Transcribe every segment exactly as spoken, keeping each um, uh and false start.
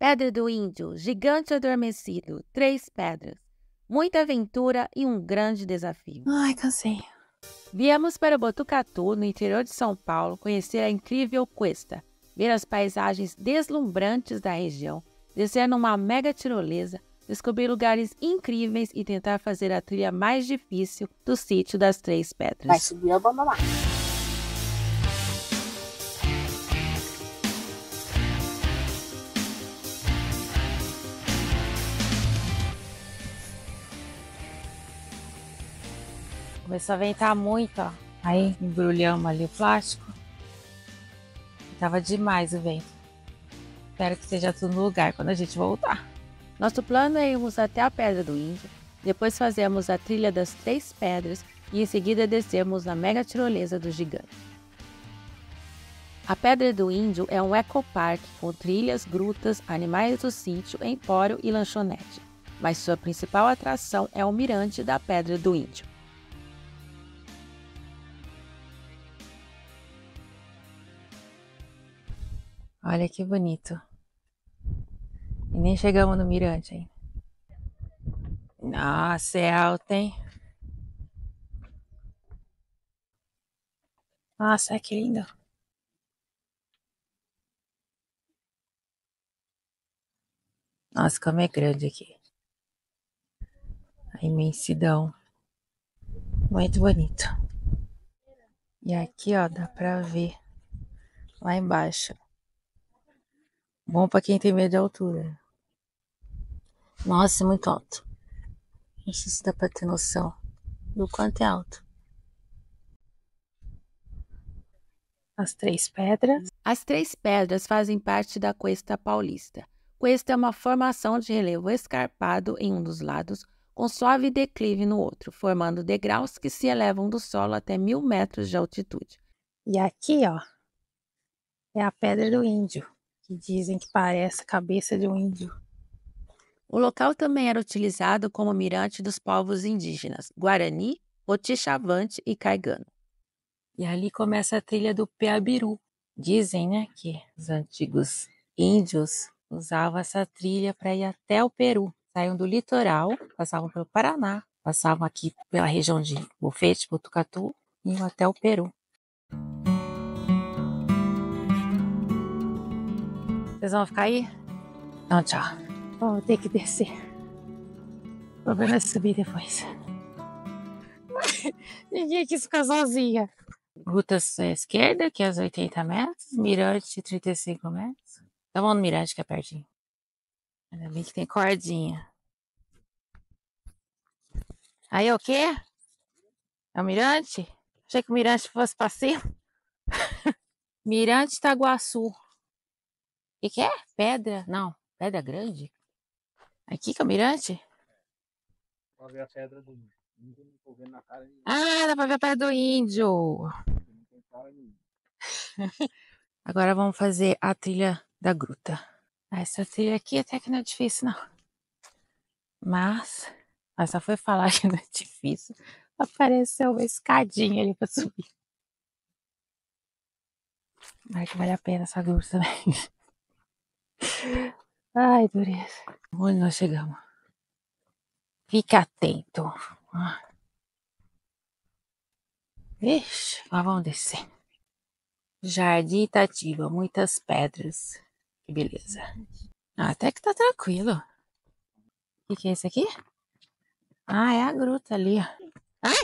Pedra do Índio, Gigante Adormecido, Três Pedras. Muita aventura e um grande desafio. Ai, cansei. Viemos para Botucatu, no interior de São Paulo, conhecer a incrível Cuesta, ver as paisagens deslumbrantes da região, descer numa mega tirolesa, descobrir lugares incríveis e tentar fazer a trilha mais difícil do Sítio das Três Pedras. Vai subir ou abandonar? Começou a ventar muito, ó. Aí embrulhamos ali o plástico. Tava demais o vento. Espero que esteja tudo no lugar quando a gente voltar. Nosso plano é irmos até a Pedra do Índio, depois fazemos a trilha das Três Pedras e em seguida descermos na mega tirolesa do gigante. A Pedra do Índio é um ecoparque com trilhas, grutas, animais do sítio, empório e lanchonete, mas sua principal atração é o mirante da Pedra do Índio. Olha que bonito. E nem chegamos no mirante ainda. Nossa, é alto, hein? Nossa, que lindo. Nossa, como é grande aqui. A imensidão. Muito bonito. E aqui, ó, dá pra ver lá embaixo. Bom pra quem tem medo de altura. Nossa, é muito alto. Não sei se dá pra ter noção do quanto é alto. As Três Pedras. As Três Pedras fazem parte da Cuesta Paulista. Cuesta é uma formação de relevo escarpado em um dos lados, com suave declive no outro, formando degraus que se elevam do solo até mil metros de altitude. E aqui, ó, é a Pedra do Índio, que dizem que parece a cabeça de um índio. O local também era utilizado como mirante dos povos indígenas Guarani, Otixavante e Caigano. E ali começa a trilha do Peabiru. Dizem, né, que os antigos índios usavam essa trilha para ir até o Peru. Saíam do litoral, passavam pelo Paraná, passavam aqui pela região de Bufete, Botucatu e iam até o Peru. Vocês vão ficar aí? Não, tchau. Vou ter que descer. O problema é subir depois. Ninguém quis ficar sozinha. Rutas à esquerda, que é os oitenta metros. Mirante, trinta e cinco metros. Então vamos no mirante, que é pertinho. Ainda bem que tem cordinha. Aí é o quê? É o mirante? Achei que o mirante fosse pra cima. Mirante Itaguaçu. O que, que é? Pedra? Não, pedra grande? Aqui que é o mirante? Pra ver a pedra do índio. Não tô vendo na cara de... Ah, dá pra ver a pedra do índio. Não tem cara de... Agora vamos fazer a trilha da gruta. Essa trilha aqui até que não é difícil, não. Mas, mas só foi falar que não é difícil. Apareceu uma escadinha ali pra subir. Ai, que vale a pena essa gruta também. Ai, dureza. Onde nós chegamos? Fica atento. Vixe, lá vamos descer. Jardim Itatiba, muitas pedras. Que beleza. Ah, até que tá tranquilo. O que, que é isso aqui? Ah, é a gruta ali, ó. Ai!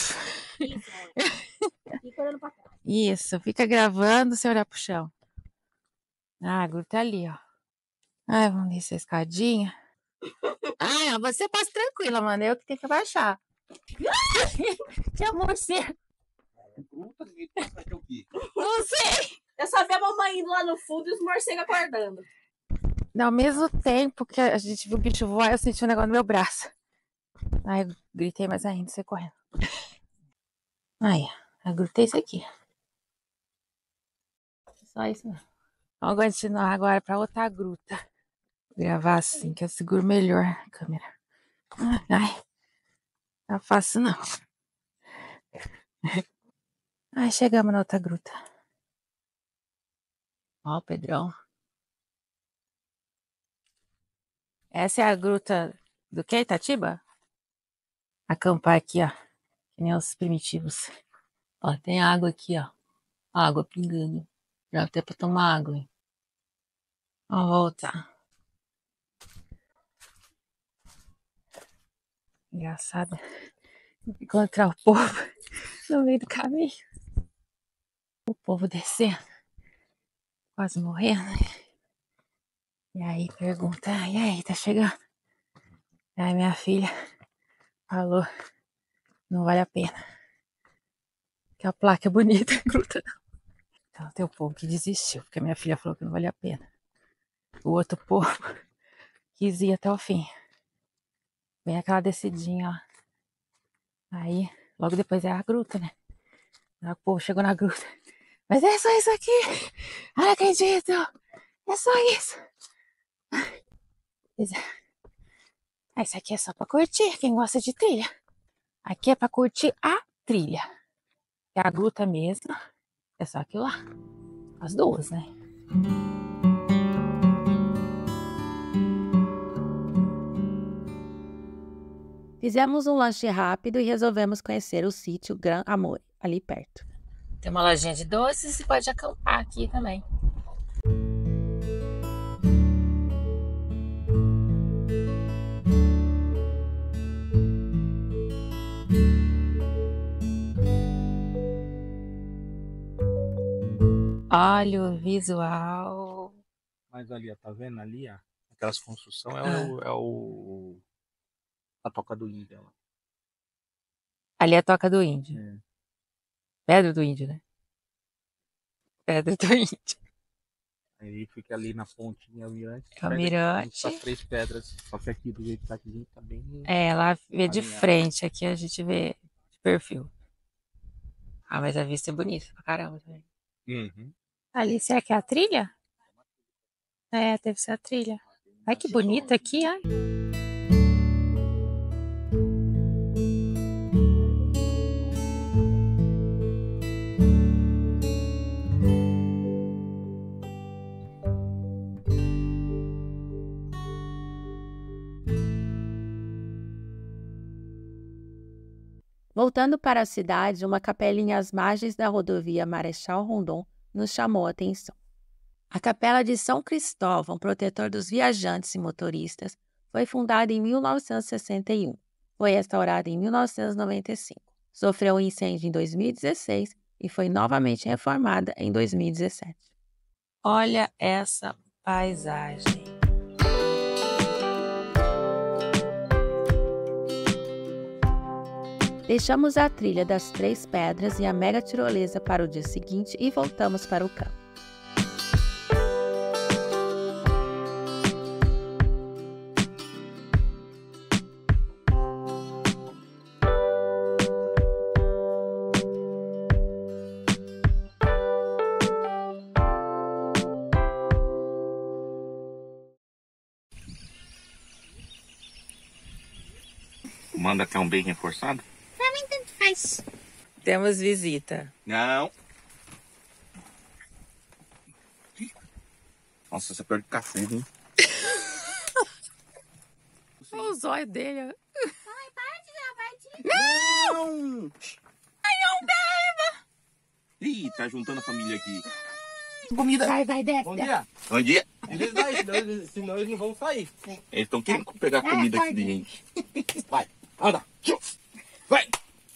Fica olhando pra cá. Isso, fica gravando sem olhar pro chão. Ah, a gruta ali, ó. Ai, vamos descer a escadinha. Ah, você passa tranquila, mano. Eu que tenho que baixar. Que amor você. Não sei. Eu só vi a mamãe indo lá no fundo e os morcegos acordando. Ao mesmo tempo que a gente viu o bicho voar, eu senti um negócio no meu braço. Aí eu gritei mais ainda, você correndo. Aí, eu gritei isso aqui. Só isso mesmo. Vamos continuar agora pra outra gruta. Vou gravar assim, que eu seguro melhor a câmera. Ai, não é fácil não. Ai, chegamos na outra gruta. Ó o Pedrão. Essa é a gruta do que, Itatiba? Acampar aqui, ó. Que nem os primitivos. Ó, tem água aqui, ó. Água pingando. Já até pra tomar água, hein? Vamos voltar. Engraçado encontrar o povo no meio do caminho. O povo descendo. Quase morrendo. E aí pergunta, e aí, tá chegando? Aí minha filha falou, não vale a pena. Que a placa é bonita, gruta não. Então tem o povo que desistiu, porque a minha filha falou que não vale a pena. O outro povo quis ir até o fim. Vem aquela descidinha, ó. Aí, logo depois é a gruta, né? Aí o povo chegou na gruta. Mas é só isso aqui! Eu não acredito! É só isso! Ah, isso aqui é só pra curtir, quem gosta de trilha. Aqui é pra curtir a trilha. É a gruta mesmo. É só aquilo lá. As duas, né? Fizemos um lanche rápido e resolvemos conhecer o sítio Gran Amore, ali perto. Tem uma lojinha de doces e pode acampar aqui também. Olha o visual. Mas ali, ó, tá vendo ali, ó? Aquelas construções é, Ah. o, é o. A toca do índio. Ó. Ali é a toca do índio. É. Pedra do índio, né? Pedra do índio. Aí fica ali na pontinha mirante. É o mirante. As três pedras. Só que aqui do jeito que tá aqui, a gente tá bem. É, lá vê de alinhado. frente. Aqui a gente vê de perfil. Ah, mas a vista é bonita pra caramba também. Uhum. Ali, será que é a trilha? É, deve ser a trilha. Ai, que bonito aqui, ai. Voltando para a cidade, uma capelinha às margens da rodovia Marechal Rondon nos chamou a atenção. A Capela de São Cristóvão, protetor dos viajantes e motoristas, foi fundada em mil novecentos e sessenta e um. Foi restaurada em mil novecentos e noventa e cinco. Sofreu um incêndio em dois mil e dezesseis e foi novamente reformada em dois mil e dezessete. Olha essa paisagem. Deixamos a trilha das Três Pedras e a mega tirolesa para o dia seguinte e voltamos para o campo. Manda até um bem reforçado? Pra mim tanto faz. Temos visita. Não. Nossa, você perde café, hein? Olha o zóio dele. Ai, para de dar, vai de... Não! Ai, não beba! Ih, tá juntando a família aqui. Comida! Vai, vai, desce. Bom dia. Bom dia! Eles daí, senão eles, senão eles não vão sair. Eles estão querendo pegar comida aqui de gente. Vai, anda. Vai.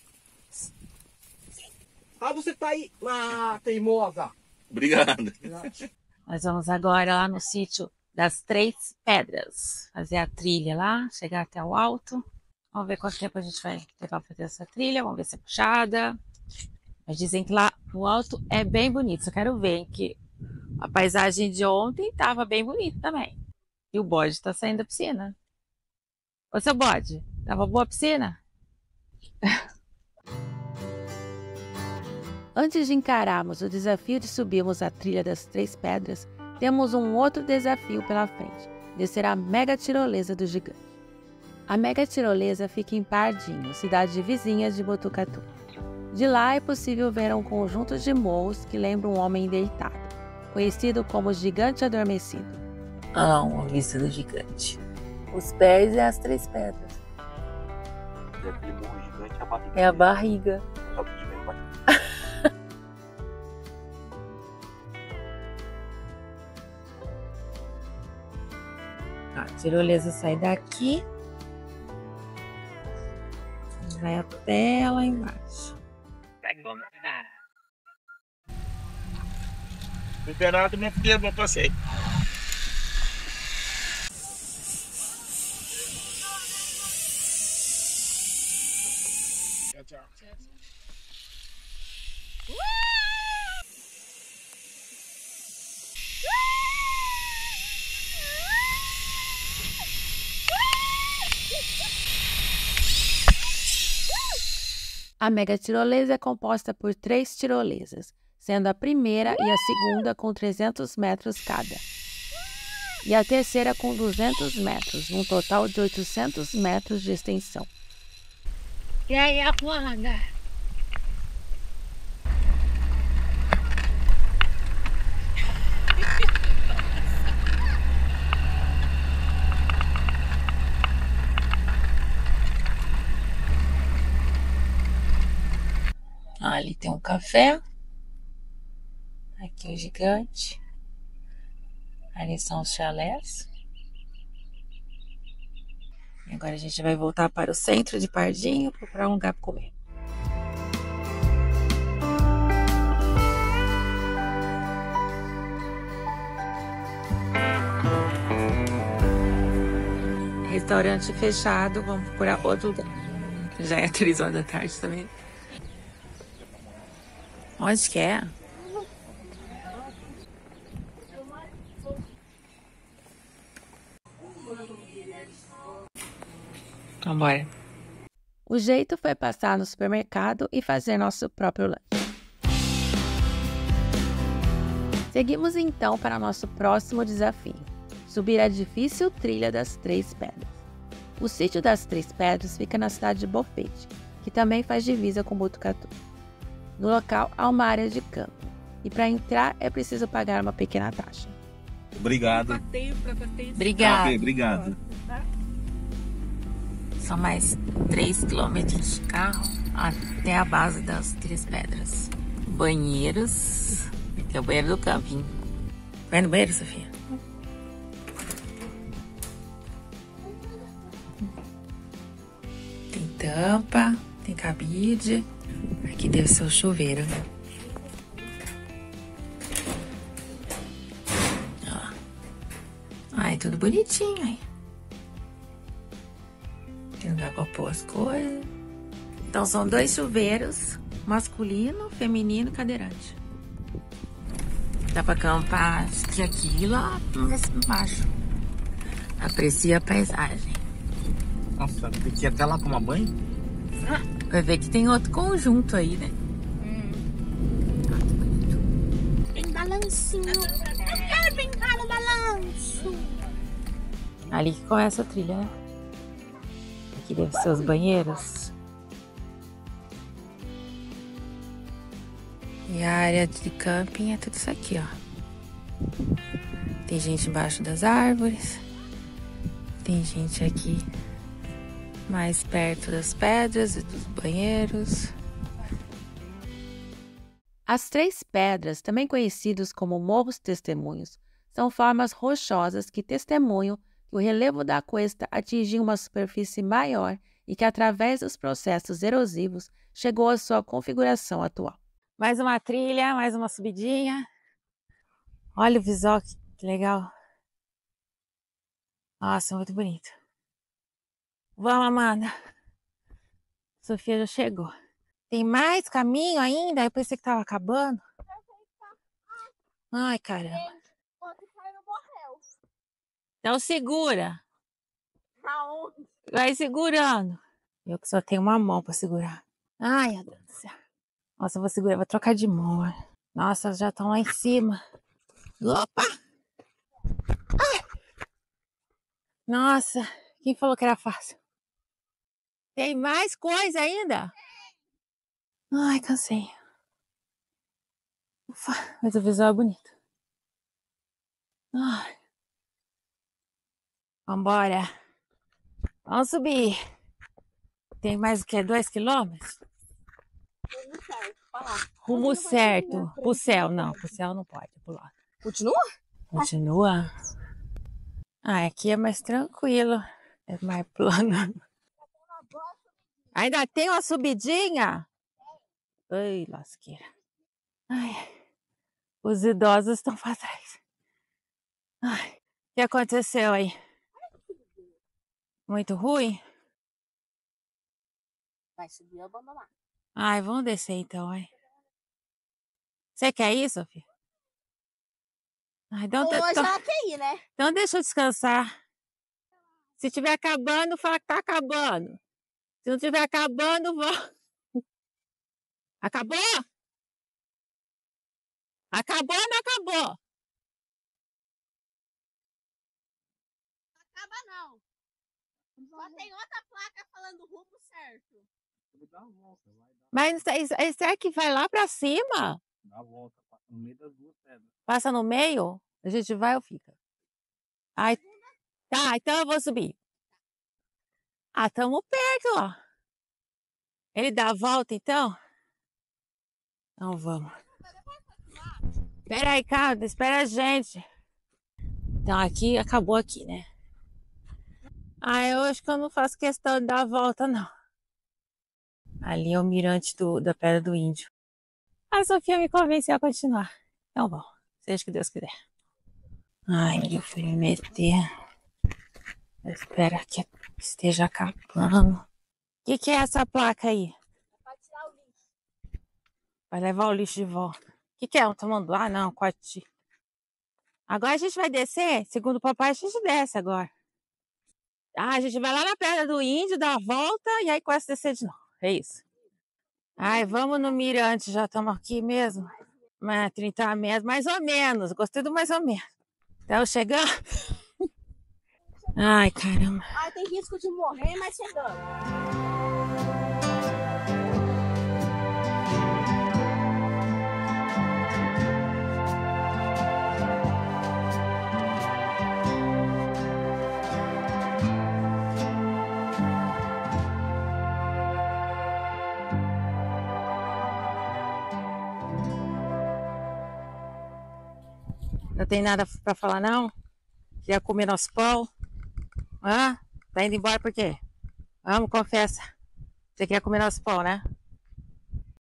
Ah, você tá aí. Ah, teimosa. Obrigado. Nós vamos agora lá no sítio das Três Pedras. Fazer a trilha lá, chegar até o alto. Vamos ver quanto tempo a gente vai levar para fazer essa trilha. Vamos ver se é puxada. Mas dizem que lá no alto é bem bonito. Só quero ver, hein, que a paisagem de ontem estava bem bonita também. E o bode está saindo da piscina. Ô, seu bode, tava boa a piscina? Antes de encararmos o desafio de subirmos a trilha das Três Pedras, temos um outro desafio pela frente, descer a mega tirolesa do gigante. A mega tirolesa fica em Pardinho, cidade vizinha de Botucatu. De lá é possível ver um conjunto de morros que lembra um homem deitado, conhecido como Gigante Adormecido. Ah, uma vista do gigante. Os pés e as três pedras. E aquele morro gigante, a barriga. É a barriga. Só que de vai. A tirolesa sai daqui. Vai até lá embaixo. Liberado, minha filha, não passei. Tchau, tchau. A mega tirolesa é composta por três tirolesas, sendo a primeira e a segunda com trezentos metros cada, e a terceira com duzentos metros, um total de oitocentos metros de extensão. E aí, Wanda? Ali tem um café. Aqui o gigante. Ali são os chalés. E agora a gente vai voltar para o centro de Pardinho para procurar um lugar para comer. Restaurante fechado, vamos procurar outro lugar. Já é três horas da tarde também. Onde que é? Vambora. O jeito foi passar no supermercado e fazer nosso próprio lanche. Seguimos então para nosso próximo desafio, subir a difícil trilha das Três Pedras. O sítio das Três Pedras fica na cidade de Bofete, que também faz divisa com Botucatu. No local há uma área de camping, e para entrar é preciso pagar uma pequena taxa. Obrigado. Obrigada. Obrigado. São mais três quilômetros de carro até a base das Três Pedras. Banheiros, que é o banheiro do camping. Vai no banheiro, Sofia? Tem tampa, tem cabide. Aqui deve ser o chuveiro, né? Ó. Ai, tudo bonitinho aí. Tem lugar pra pôr as coisas. Então são dois chuveiros, masculino, feminino, cadeirante. Dá pra acampar, acho que aqui e lá embaixo. Aprecia a paisagem. Nossa, tem que ir até lá tomar banho? Vai ver que tem outro conjunto aí, né? Tem balancinho. Eu quero brincar no balanço. Ali que começa a trilha, né? Aqui deve ser os banheiros. E a área de camping é tudo isso aqui, ó. Tem gente embaixo das árvores. Tem gente aqui mais perto das pedras e dos banheiros. As Três Pedras, também conhecidos como Morros Testemunhos, são formas rochosas que testemunham que o relevo da cuesta atingiu uma superfície maior e que, através dos processos erosivos, chegou à sua configuração atual. Mais uma trilha, mais uma subidinha. Olha o visual, que legal. Nossa, muito bonito. Vamos, Amanda. Sofia já chegou. Tem mais caminho ainda? Eu pensei que tava acabando. Ai, caramba. Então segura. Vai segurando. Eu que só tenho uma mão pra segurar. Ai, meu Deus do céu. Nossa, eu vou segurar, vou trocar de mão. Olha. Nossa, já estão lá em cima. Opa! Ai. Nossa, quem falou que era fácil? Tem mais coisa ainda? Ai, cansei. Ufa, mas o visual é bonito. Ai. Vambora. Vamos subir. Tem mais o que? Dois quilômetros? Rumo certo, pra lá. Rumo certo. Pro céu, não. Pro céu não pode pular. Continua? Continua? Ah, aqui é mais tranquilo. É mais plano. Ainda tem uma subidinha? Ai, lasqueira. Ai, os idosos estão para trás. Ai, o que aconteceu aí? Muito ruim? Vai subir, eu vou lá. Ai, vamos descer então, ai. Você quer ir, Sofia? Ai, então, Hoje então, ela quer ir, né? então deixa eu descansar. Se tiver acabando, fala que tá acabando. Se não tiver acabando, vou. Acabou? Acabou ou não acabou? Acaba não. Só tem outra placa falando rumo certo. Dá uma volta, vai dar, Mas esse é que vai lá pra cima? dá a volta, passa no meio das duas pedras. Passa no meio? A gente vai ou fica? Ai, tá, então eu vou subir. Ah, tamo perto, ó. Ele dá a volta, então? Então vamos. Espera aí, cara, espera a gente. Então aqui, acabou aqui, né? Ah, eu acho que eu não faço questão de dar a volta, não. Ali é o mirante do, da Pedra do Índio. A Sofia me convenceu a continuar. Então bom, seja o que Deus quiser. Ai, meu filho, meter. Eu espero que esteja acabando. O que, que é essa placa aí? Pra tirar o lixo. Vai levar o lixo de volta. O que, que é? Um tamanduá? Não, coati. Agora a gente vai descer? Segundo o papai, a gente desce agora. Ah, a gente vai lá na Pedra do Índio, dá a volta e aí começa a descer de novo. É isso. Ai, vamos no mirante, já estamos aqui mesmo. Mas trinta metros, mais ou menos. Gostei do mais ou menos. Estamos chegando. Ai, caramba. Ai, tem risco de morrer, mas chegando. Não tem nada pra falar, não? Queria comer nosso pão? Hã? Tá indo embora por quê? Vamos, confessa. Você quer comer nosso pão, né?